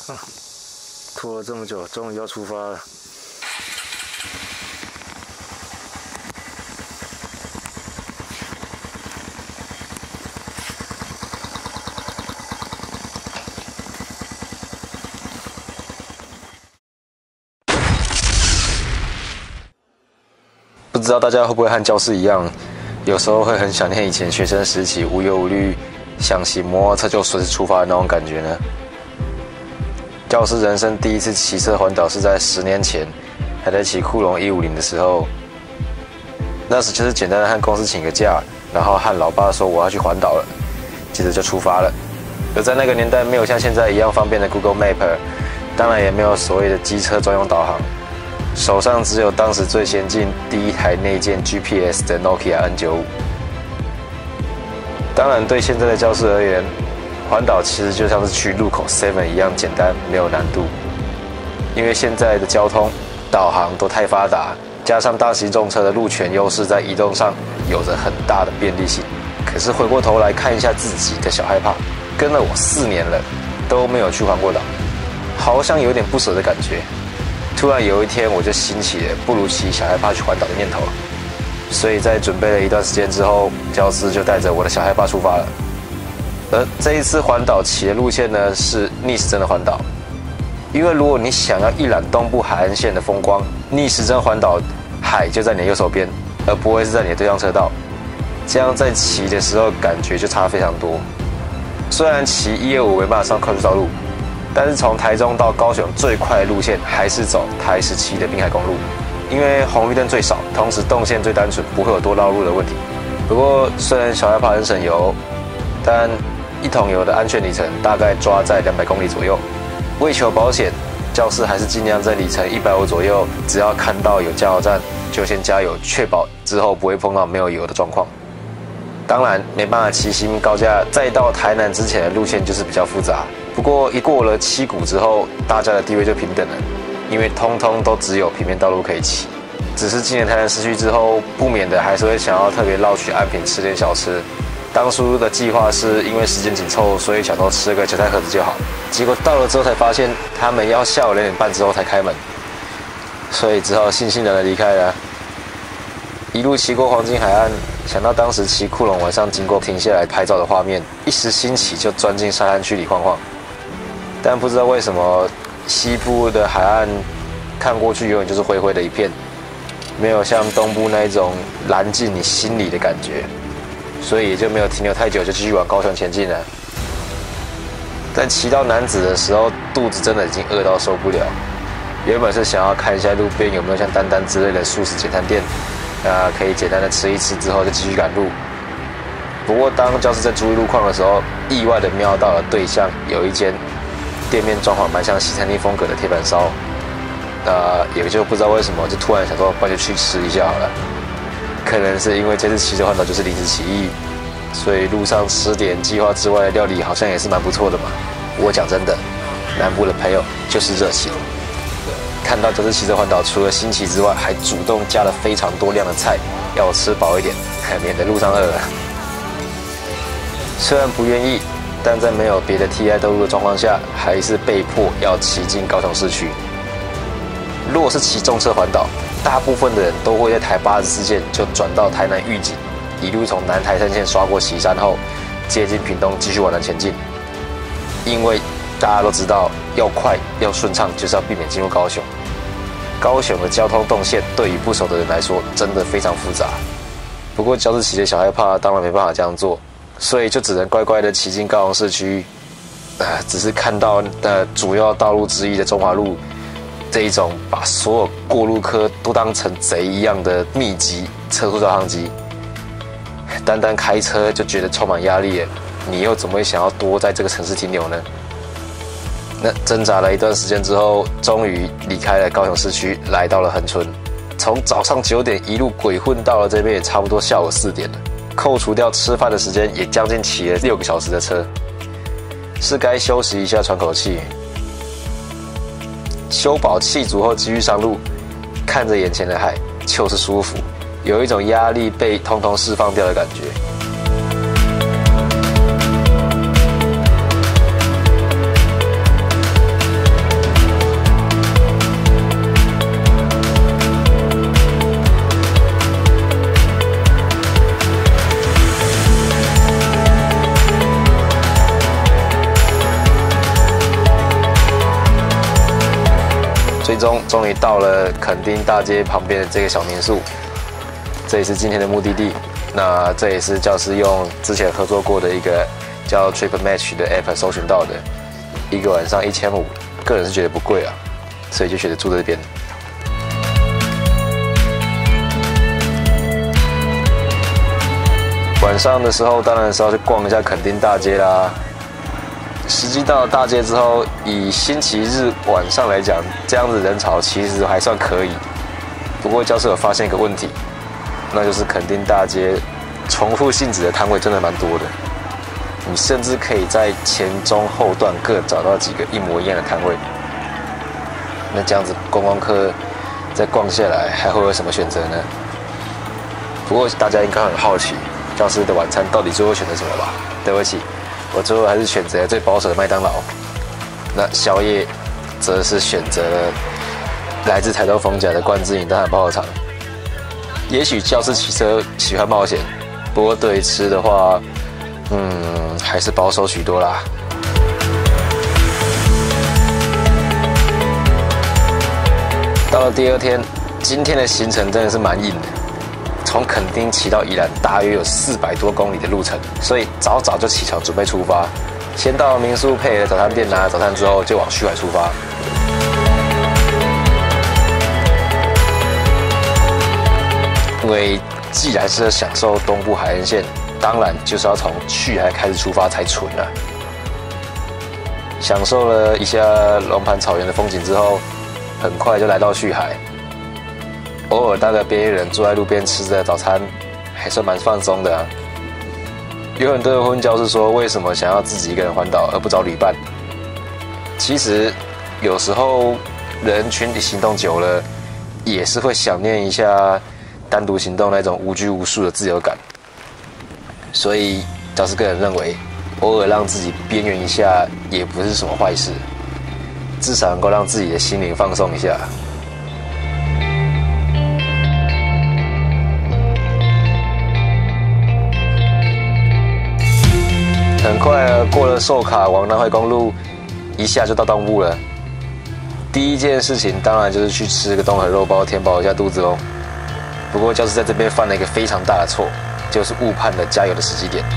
拖了这么久，终于要出发了。不知道大家会不会和教室一样，有时候会很想念以前学生时期无忧无虑，想骑摩托车就随时出发的那种感觉呢？教师人生第一次骑车环岛是在10年前，还在骑酷龙150的时候。那时就是简单的和公司请个假，然后和老爸说我要去环岛了，接着就出发了。而在那个年代，没有像现在一样方便的 Google Map， 当然也没有所谓的机车专用导航，手上只有当时最先进第一台内建 GPS 的 Nokia N95。当然，对现在的教室而言，环岛其实就像是去路口 7 一样简单，没有难度。因为现在的交通、导航都太发达，加上大型重车的路权优势，在移动上有着很大的便利性。可是回过头来看一下自己的小害怕，跟了我4年了，都没有去环过岛，好像有点不舍的感觉。突然有一天，我就兴起了不如骑小害怕去环岛的念头。所以在准备了一段时间之后，教师就带着我的小害怕出发了。而这一次环岛骑的路线呢，是逆时针的环岛。因为如果你想要一览东部海岸线的风光，逆时针环岛，海就在你的右手边，而不会是在你的对向车道。这样在骑的时候感觉就差非常多。虽然骑125没办法上快速道路，但是从台中到高雄最快的路线还是走台17的滨海公路，因为红绿灯最少，同时动线最单纯，不会有多绕路的问题。不过虽然小害怕很省油，但1桶油的安全里程大概抓在200公里左右。为求保险，教室还是尽量在里程150左右，只要看到有加油站就先加油，确保之后不会碰到没有油的状况。当然没办法骑新高架再到台南之前的路线就是比较复杂，不过一过了7股之后，大家的地位就平等了，因为通通都只有平面道路可以骑。只是进了台南市区之后，不免的还是会想要特别绕去安平吃点小吃。当初的计划是因为时间紧凑，所以想说吃个韭菜盒子就好。结果到了之后才发现，他们要下午2点半之后才开门，所以只好悻悻然的离开了。一路骑过黄金海岸，想到当时骑酷龙晚上经过停下来拍照的画面，一时兴起就钻进沙滩区里晃晃。但不知道为什么，西部的海岸看过去永远就是灰灰的一片，没有像东部那一种蓝进你心里的感觉，所以也就没有停留太久，就继续往高雄前进了。在骑到楠梓的时候，肚子真的已经饿到受不了。原本是想要看一下路边有没有像丹丹之类的素食简餐店，可以简单的吃一吃之后就继续赶路。不过当教师在注意路况的时候，意外的瞄到了对象有一间店面装潢蛮像西餐厅风格的铁板烧，也就不知道为什么就突然想说，不然就去吃一下好了。可能是因为这次骑车环岛就是临时起意，所以路上吃点计划之外的料理好像也是蛮不错的嘛。我讲真的，南部的朋友就是热情。看到这次骑车环岛，除了新奇之外，还主动加了非常多量的菜，要我吃饱一点，免得路上饿了。虽然不愿意，但在没有别的替代道路的状况下，还是被迫要骑进高雄市区。如果是骑重车环岛，大部分的人都会在台84线就转到台南玉井，一路从南台山线刷过旗山后，接近屏东，继续往南前进。因为大家都知道，要快要顺畅，就是要避免进入高雄。高雄的交通动线对于不熟的人来说，真的非常复杂。不过教室骑的小害怕当然没办法这样做，所以就只能乖乖的骑进高雄市区。只是看到主要道路之一的中华路，这一种把所有过路客都当成贼一样的密集测速导航机，单单开车就觉得充满压力了，你又怎么会想要多在这个城市停留呢？那挣扎了一段时间之后，终于离开了高雄市区，来到了恒春。从早上9点一路鬼混到了这边，也差不多下午4点了。扣除掉吃饭的时间，也将近骑了6个小时的车，是该休息一下喘口气。修饱气足后继续上路，看着眼前的海就是舒服，有一种压力被通通释放掉的感觉。 最终终于到了垦丁大街旁边的这个小民宿，这也是今天的目的地。那这也是教师用之前合作过的一个叫 Trip Match 的 App 搜寻到的，一个晚上1500，个人是觉得不贵啊，所以就选择住在这边。晚上的时候当然是要去逛一下垦丁大街啦。实际到了大街之后，以星期日晚上来讲，这样子人潮其实还算可以。不过教授有发现一个问题，那就是垦丁大街重复性质的摊位真的蛮多的。你甚至可以在前中后段各找到几个一模一样的摊位。那这样子观光客再逛下来，还会有什么选择呢？不过大家应该很好奇，教师的晚餐到底最后选择什么吧？对不起，我最后还是选择最保守的麦当劳。那宵夜则是选择了来自台东逢甲的冠之饮大汉泡泡肠。也许教师骑车喜欢冒险，不过对于吃的话，还是保守许多啦。到了第二天，今天的行程真的是蛮硬的。从垦丁骑到宜兰，大约有400多公里的路程，所以早早就起床准备出发。先到民宿配合早餐店拿早餐之后，就往旭海出发。因为既然是要享受东部海岸线，当然就是要从旭海开始出发才纯了。享受了一下龙盘草原的风景之后，很快就来到旭海。偶尔搭个边缘人坐在路边吃着早餐，还算蛮放松的啊。有很多的婚教是说，为什么想要自己一个人环岛而不找旅伴？其实有时候人群体行动久了，也是会想念一下单独行动那种无拘无束的自由感。所以教师个人认为，偶尔让自己边缘一下也不是什么坏事，至少能够让自己的心灵放松一下。很快过了寿卡往南回公路，一下就到东部了。第一件事情当然就是去吃个东河肉包，填饱一下肚子喽。不过教师在这边犯了一个非常大的错，就是误判了加油的时机点。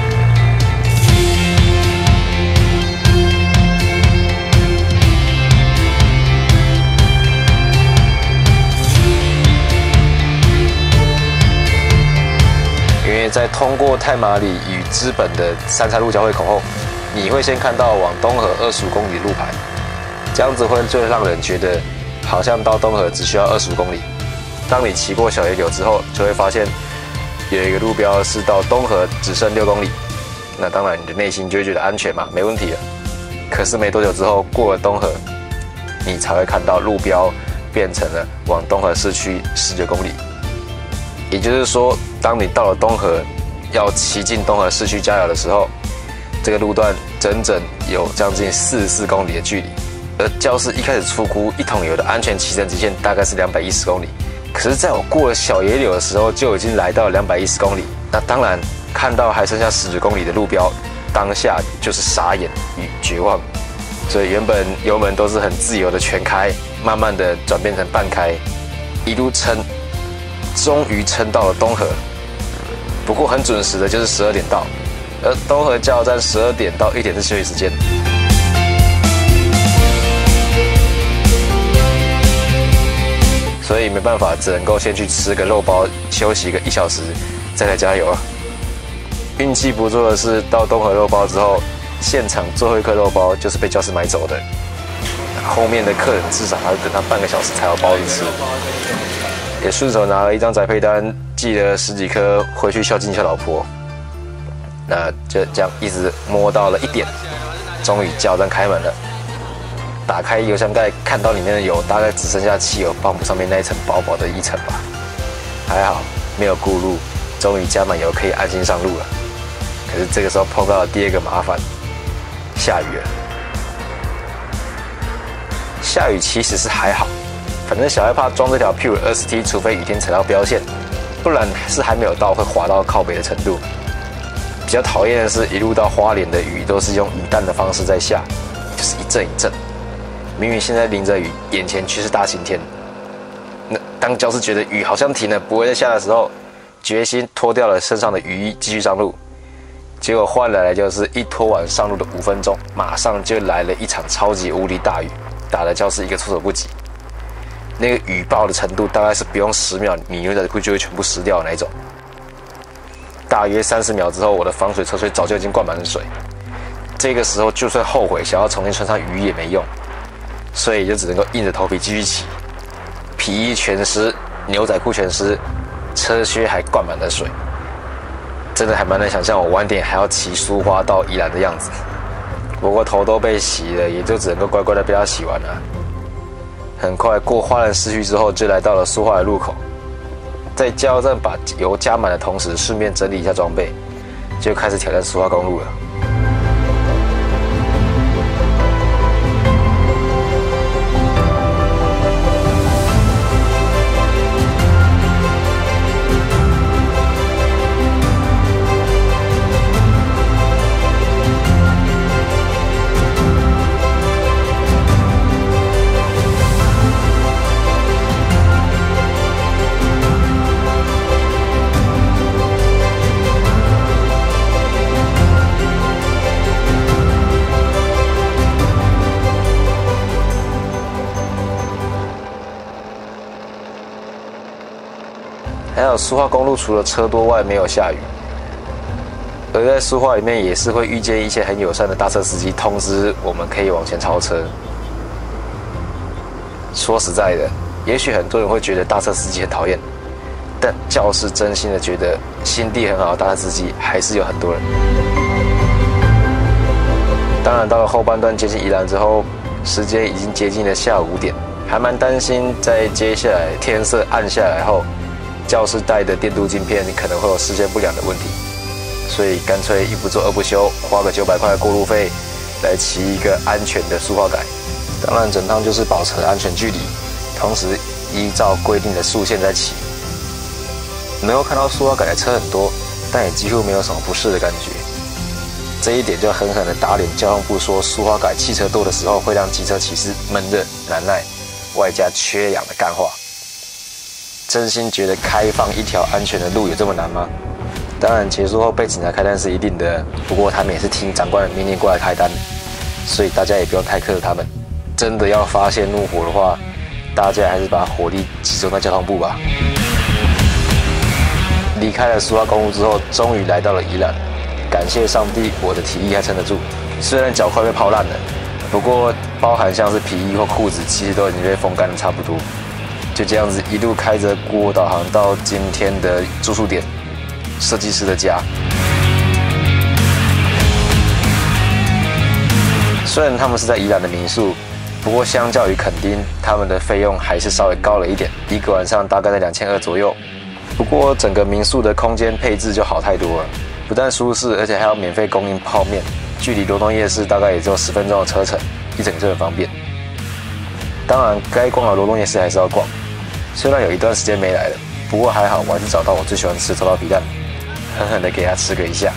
在通过太麻里与知本的三岔路交汇口后，你会先看到往东河25公里的路牌，这样子会最让人觉得好像到东河只需要25公里。当你骑过小野柳之后，就会发现有一个路标是到东河只剩6公里，那当然你的内心就会觉得安全嘛，没问题了。可是没多久之后过了东河，你才会看到路标变成了往东河市区19公里。也就是说，当你到了东河，要骑进东河市区加油的时候，这个路段整整有将近44公里的距离。而教师一开始初估1桶油的安全骑乘极限大概是210公里，可是在我过了小野柳的时候，就已经来到了210公里。那当然看到还剩下19公里的路标，当下就是傻眼与绝望。所以原本油门都是很自由的全开，慢慢的转变成半开，一路撑。终于撑到了东河，不过很准时的就是12点到，而东河加油站12点到1点是休息时间。所以没办法，只能够先去吃个肉包，休息个1小时，再来加油啊。运气不错的是，到东河肉包之后，现场最后一颗肉包就是被教师买走的，后面的客人至少还要等他半个小时才有包子吃。也顺手拿了一张宅配单，寄了10几颗回去孝敬一下老婆。那就这样一直摸到了1点，终于加油站开门了。打开油箱盖，看到里面的油大概只剩下汽油泵上面那一层薄薄的一层吧。还好没有顾路，终于加满油可以安心上路了。可是这个时候碰到了第2个麻烦，下雨了。下雨其实是还好。反正小害怕装这条 Pure 20T， 除非雨天踩到标线，不然是还没有到会滑到靠北的程度。比较讨厌的是，一路到花莲的雨都是用雨弹的方式在下，就是一阵一阵。 明明现在淋着雨，眼前却是大晴天。那当教师觉得雨好像停了，不会再下的时候，决心脱掉了身上的雨衣，继续上路。结果换来的就是一脱完上路的5分钟，马上就来了一场超级无敌大雨，打得教师一个措手不及。那个雨暴的程度大概是不用10秒，你牛仔裤就会全部湿掉的那一种。大约30秒之后，我的防水车水早就已经灌满了水。这个时候就算后悔想要重新穿上雨衣也没用，所以就只能够硬着头皮继续骑。皮衣全湿，牛仔裤全湿，车靴还灌满了水。真的还蛮难想象我晚点还要骑苏花到宜兰的样子。不过头都被洗了，也就只能够乖乖的被它洗完了。很快过花莲市区之后，就来到了苏花的路口。在加油站把油加满的同时，顺便整理一下装备，就开始挑战苏花公路了。还有苏花公路除了车多外，没有下雨。而在苏花里面也是会遇见一些很友善的大车司机，通知我们可以往前超车。说实在的，也许很多人会觉得大车司机很讨厌，但教师真心的觉得心地很好的大车司机还是有很多人。当然，到了后半段接近宜兰之后，时间已经接近了下午5点，还蛮担心在接下来天色暗下来后，教师带的电镀镜片可能会有视线不良的问题，所以干脆一不做二不休，花个900块的过路费来骑一个安全的苏花改。当然，整趟就是保持安全距离，同时依照规定的速线在骑。能够看到苏花改的车很多，但也几乎没有什么不适的感觉。这一点就狠狠的打脸交通部说苏花改汽车多的时候会让机车骑士闷热难耐，外加缺氧的干话。真心觉得开放一条安全的路有这么难吗？当然结束后被警察开单是一定的，不过他们也是听长官的命令过来开单，所以大家也不用太苛责他们。真的要发泄怒火的话，大家还是把火力集中在交通部吧。离开了苏花公路之后，终于来到了宜兰。感谢上帝，我的体力还撑得住，虽然脚快被泡烂了，不过包含像是皮衣或裤子，其实都已经被风干得差不多。就这样子一路开着国导航到今天的住宿点——设计师的家。虽然他们是在宜兰的民宿，不过相较于垦丁，他们的费用还是稍微高了一点，一个晚上大概在2200左右。不过整个民宿的空间配置就好太多了，不但舒适，而且还有免费供应泡面，距离罗东夜市大概也只有10分钟的车程，一整个就很方便。当然，该逛的罗东夜市还是要逛。虽然有一段时间没来了，不过还好，我还是找到我最喜欢吃的臭刀皮蛋，狠狠的给它吃个一下。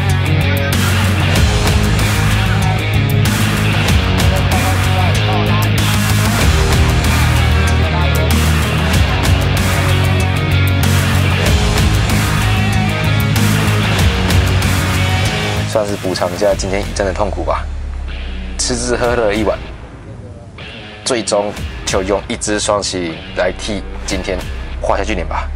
算是补偿一下今天一阵的痛苦吧。吃吃喝喝了一晚，最终就用一只双麒麟来替今天画下句点吧。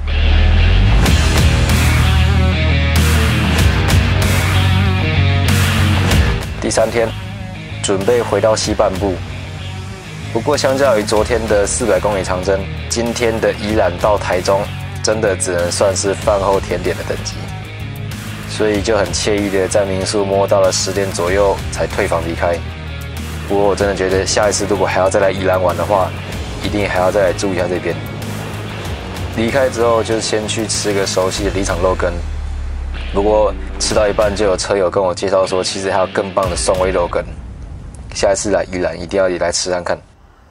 第3天，准备回到西半部。不过相较于昨天的400公里长征，今天的宜兰到台中真的只能算是饭后甜点的等级。所以就很惬意的在民宿摸到了10点左右才退房离开。不过我真的觉得下一次如果还要再来宜兰玩的话，一定还要再来住一下这边。离开之后就先去吃个熟悉的里长肉羹，不过吃到一半就有车友跟我介绍说，其实还有更棒的宋味肉羹。下一次来宜兰一定要也来吃看看。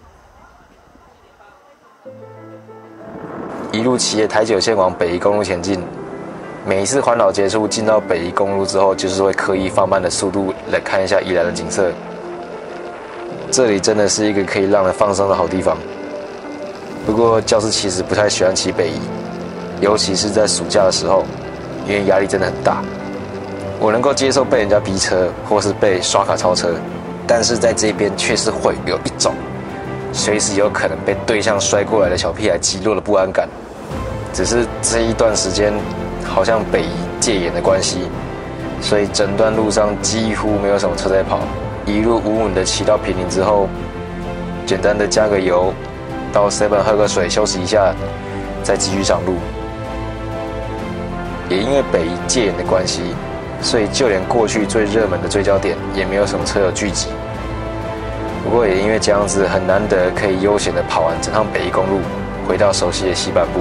一路骑着台9线往北宜公路前进。每一次环岛结束，进到北宜公路之后，就是会刻意放慢的速度来看一下宜兰的景色。 这里真的是一个可以让人放松的好地方。不过教师其实不太喜欢骑北宜，尤其是在暑假的时候，因为压力真的很大。我能够接受被人家逼车，或是被刷卡超车，但是在这边却是会有一种随时有可能被对向摔过来的小屁孩击落的不安感。只是这一段时间好像北宜戒严的关系，所以整段路上几乎没有什么车在跑，一路稳稳的骑到坪林之后，简单的加个油，到 7 喝个水休息一下，再继续上路。也因为北宜戒严的关系，所以就连过去最热门的追焦点也没有什么车友聚集。不过也因为这样子，很难得可以悠闲的跑完整趟北宜公路，回到熟悉的西半部。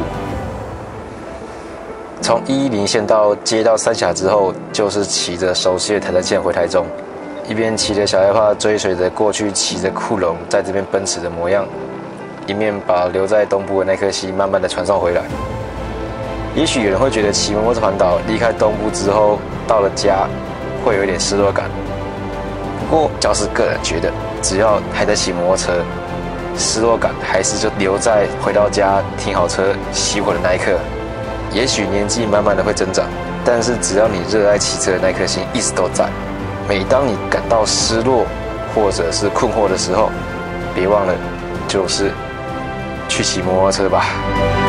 从110线接到三峡之后，就是骑着熟悉的台德线回台中，一边骑着小害怕追随着过去骑着酷龙在这边奔驰的模样，一面把留在东部的那颗心慢慢的传送回来。也许有人会觉得骑摩托车环岛离开东部之后到了家会有一点失落感，不过教师个人觉得，只要还在骑摩托车，失落感还是就留在回到家停好车熄火的那一刻。也许年纪慢慢的会增长，但是只要你热爱骑车的那颗心一直都在。每当你感到失落或者是困惑的时候，别忘了，就是去骑摩托车吧。